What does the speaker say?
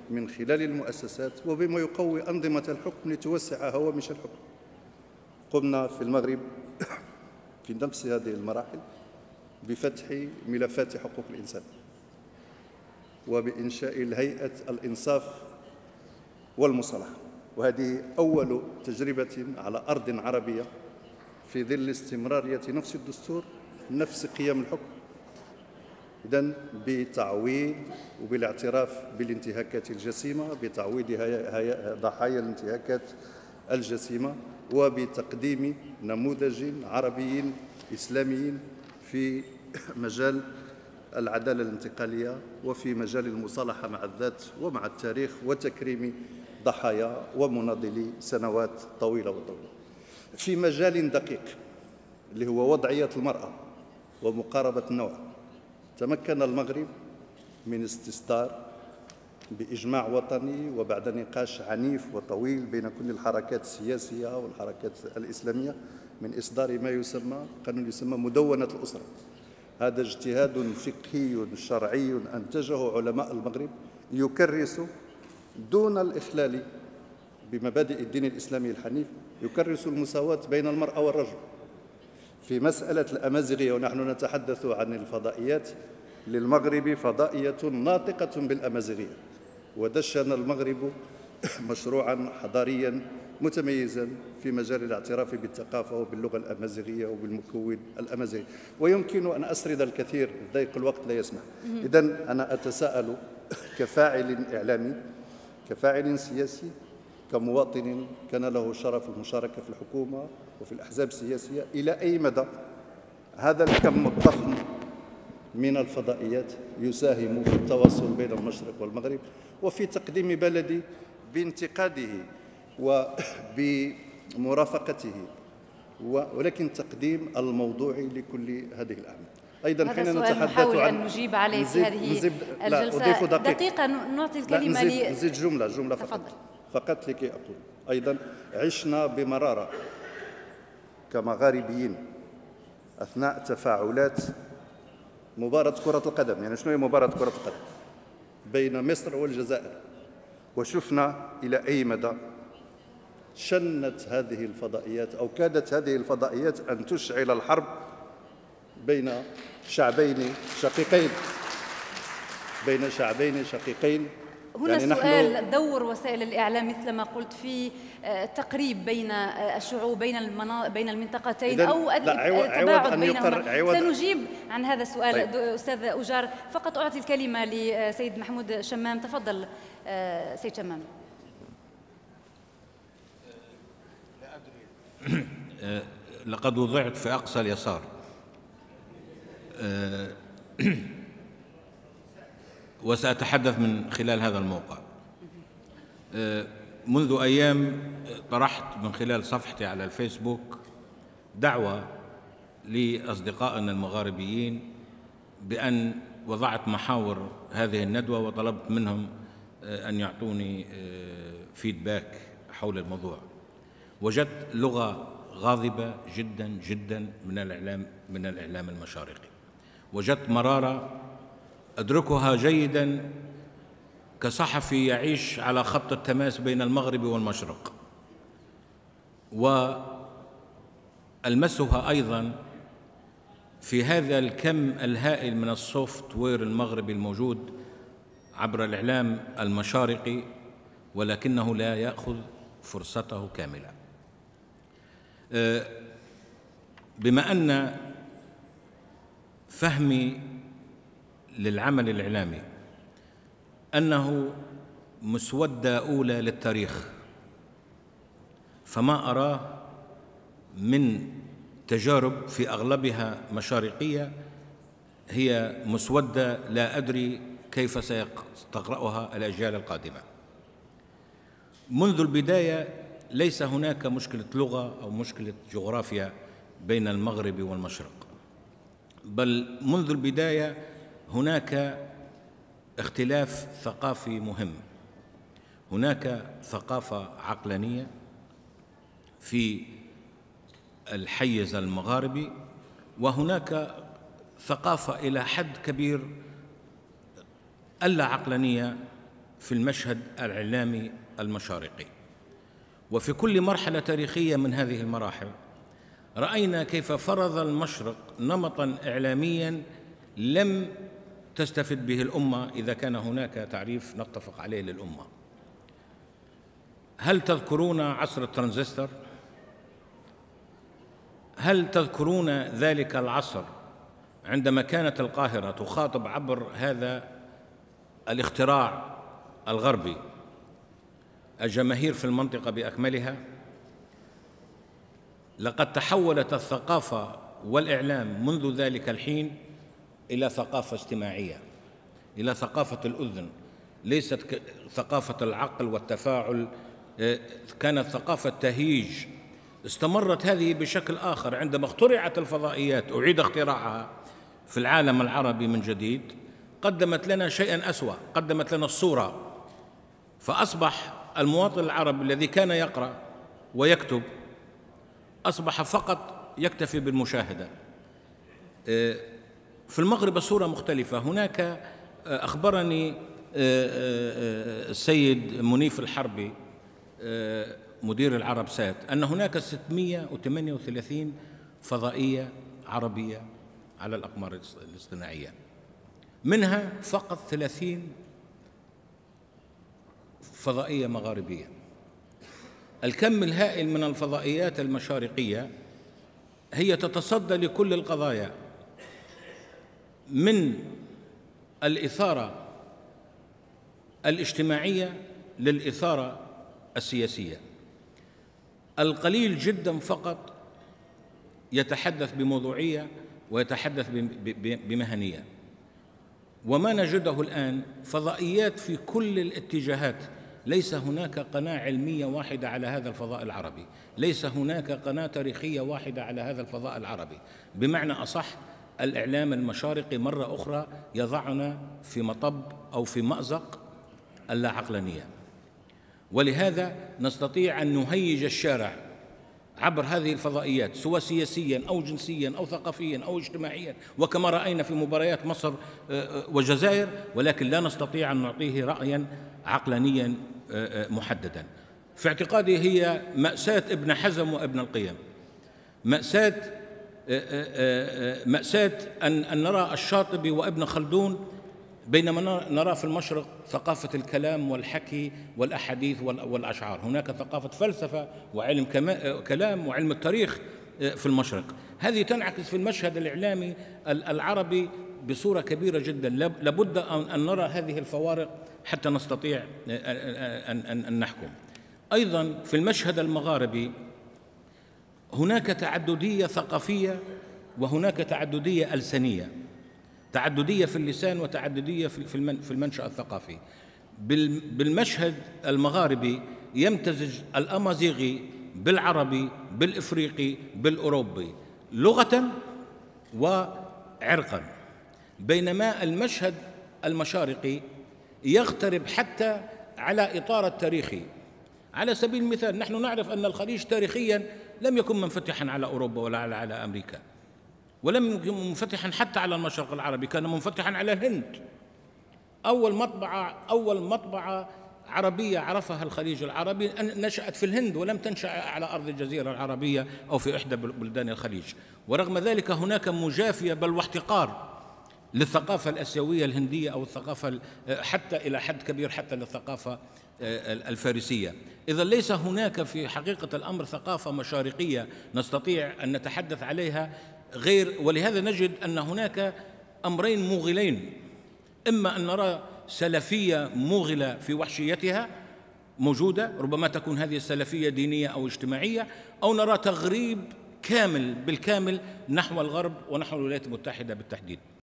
من خلال المؤسسات وبما يقوي أنظمة الحكم لتوسع هوامش الحكم. قمنا في المغرب في نفس هذه المراحل بفتح ملفات حقوق الإنسان وبإنشاء الهيئة الإنصاف والمصالحة، وهذه أول تجربة على أرض عربية في ظل استمرارية نفس الدستور نفس قيم الحكم، إذن بتعويض وبالاعتراف بالانتهاكات الجسيمة، بتعويض ضحايا الانتهاكات الجسيمة، وبتقديم نموذج عربي إسلامي في مجال العدالة الانتقالية وفي مجال المصالحة مع الذات ومع التاريخ وتكريم ضحايا ومناضلي سنوات طويلة وطويلة. في مجال دقيق اللي هو وضعية المرأة ومقاربة النوع، تمكن المغرب من استصدار بإجماع وطني وبعد نقاش عنيف وطويل بين كل الحركات السياسية والحركات الإسلامية من إصدار ما يسمى قانون يسمى مدونة الأسرة. هذا اجتهاد فقهي شرعي أنتجه علماء المغرب يكرس دون الإخلال بمبادئ الدين الإسلامي الحنيف، يكرس المساواة بين المرأة والرجل. في مسألة الأمازيغية ونحن نتحدث عن الفضائيات، للمغرب فضائية ناطقة بالأمازيغية، ودشن المغرب مشروعا حضاريا متميزا في مجال الاعتراف بالثقافة وباللغة الأمازيغية وبالمكون الأمازيغي، ويمكن أن أسرد الكثير ضيق الوقت لا يسمح. إذن أنا أتساءل كفاعل إعلامي، كفاعل سياسي، كمواطن كان له شرف المشاركة في الحكومة وفي الأحزاب السياسية، إلى أي مدى هذا الكم الضخم من الفضائيات يساهم في التواصل بين المشرق والمغرب وفي تقديم بلدي بانتقاده وبمرافقته، ولكن تقديم الموضوعي لكل هذه الأعمال. أيضا حين نتحدث نحاول أن نجيب عليه في هذه الجلسة دقيقة نعطي الكلمة نزيد جملة فقط لكي أقول أيضا عشنا بمرارة كمغاربيين أثناء تفاعلات مباراة كرة القدم. يعني شنو هي مباراة كرة القدم بين مصر والجزائر، وشفنا إلى أي مدى شنت هذه الفضائيات أو كادت هذه الفضائيات أن تشعل الحرب بين شعبين شقيقين. هنا يعني سؤال دور وسائل الإعلام مثل ما قلت في تقريب بين الشعوب بين المنطقتين أو التباعد بينهما. سنجيب عن هذا السؤال. طيب. أستاذ أجار، فقط أعطي الكلمة لسيد محمود شمام. تفضل سيد شمام. لا أدري لقد وضعت في أقصى اليسار. وسأتحدث من خلال هذا الموقع. منذ أيام طرحت من خلال صفحتي على الفيسبوك دعوة لأصدقائنا المغاربيين بأن وضعت محاور هذه الندوة وطلبت منهم أن يعطوني فيدباك حول الموضوع. وجدت لغة غاضبة جدا جدا من الإعلام المشارقي. وجدت مرارة أدركها جيدا كصحفي يعيش على خط التماس بين المغرب والمشرق، وألمسها أيضا في هذا الكم الهائل من السوفت وير المغربي الموجود عبر الإعلام المشارقي، ولكنه لا يأخذ فرصته كاملة. بما أن فهمي للعمل الإعلامي أنه مسودة أولى للتاريخ، فما أراه من تجارب في أغلبها مشارقية هي مسودة لا أدري كيف سيستقرأها الأجيال القادمة. منذ البداية ليس هناك مشكلة لغة أو مشكلة جغرافيا بين المغرب والمشرق، بل منذ البداية هناك اختلاف ثقافي مهم. هناك ثقافة عقلانية في الحيز المغاربي، وهناك ثقافة إلى حد كبير اللا عقلانية في المشهد الإعلامي المشارقي. وفي كل مرحلة تاريخية من هذه المراحل رأينا كيف فرض المشرق نمطاً إعلامياً لم تستفد به الأمة إذا كان هناك تعريف نتفق عليه للأمة. هل تذكرون عصر الترانزستور؟ هل تذكرون ذلك العصر عندما كانت القاهرة تخاطب عبر هذا الاختراع الغربي الجماهير في المنطقة بأكملها؟ لقد تحولت الثقافة والإعلام منذ ذلك الحين إلى ثقافة استماعية، إلى ثقافة الأذن، ليست ثقافة العقل والتفاعل، كانت ثقافة تهيج. استمرت هذه بشكل آخر عندما اخترعت الفضائيات، أعيد اختراعها في العالم العربي من جديد، قدمت لنا شيئا أسوأ، قدمت لنا الصورة، فأصبح المواطن العربي الذي كان يقرأ ويكتب أصبح فقط يكتفي بالمشاهدة. في المغرب الصورة مختلفة. هناك أخبرني السيد منيف الحربي مدير العرب سات أن هناك 638 فضائية عربية على الأقمار الاصطناعية، منها فقط 30 فضائية مغاربية. الكم الهائل من الفضائيات المشارقية هي تتصدى لكل القضايا، من الإثارة الاجتماعية للإثارة السياسية. القليل جدا فقط يتحدث بموضوعية ويتحدث بمهنية، وما نجده الآن فضائيات في كل الاتجاهات. ليس هناك قناة علمية واحدة على هذا الفضاء العربي، ليس هناك قناة تاريخية واحدة على هذا الفضاء العربي. بمعنى أصح، الإعلام المشارقي مرة أخرى يضعنا في مطب أو في مأزق اللا عقلانية، ولهذا نستطيع أن نهيج الشارع عبر هذه الفضائيات، سواء سياسيا أو جنسيا أو ثقافيا أو اجتماعيا، وكما رأينا في مباريات مصر والجزائر، ولكن لا نستطيع أن نعطيه رأيا عقلانيا محددا. في اعتقادي هي مأساة ابن حزم وابن القيم، مأساة أن نرى الشاطبي وابن خلدون بينما نرى في المشرق ثقافة الكلام والحكي والأحاديث والأشعار. هناك ثقافة فلسفة وعلم كلام وعلم التاريخ في المشرق. هذه تنعكس في المشهد الإعلامي العربي بصورة كبيرة جدا. لابد أن نرى هذه الفوارق حتى نستطيع أن نحكم. أيضا في المشهد المغاربي هناك تعددية ثقافية وهناك تعددية ألسنية، تعددية في اللسان وتعددية في المنشأ الثقافي. بالمشهد المغاربي يمتزج الأمازيغي بالعربي بالإفريقي بالأوروبي لغة وعرقا، بينما المشهد المشارقي يغترب حتى على إطار التاريخي. على سبيل المثال، نحن نعرف أن الخليج تاريخيا لم يكن منفتحا على أوروبا ولا على أمريكا، ولم يكن منفتحا حتى على المشرق العربي، كان منفتحا على الهند. أول مطبعة عربية عرفها الخليج العربي نشأت في الهند، ولم تنشأ على أرض الجزيرة العربية أو في إحدى بلدان الخليج. ورغم ذلك هناك مجافية بل واحتقار للثقافة الآسيوية الهندية أو الثقافة حتى إلى حد كبير حتى للثقافة الفارسية. إذا ليس هناك في حقيقة الأمر ثقافة مشارقية نستطيع أن نتحدث عليها غير. ولهذا نجد أن هناك أمرين موغلين: إما أن نرى سلفية موغلة في وحشيتها موجودة، ربما تكون هذه السلفية دينية أو اجتماعية، أو نرى تغريب كامل بالكامل نحو الغرب ونحو الولايات المتحدة بالتحديد.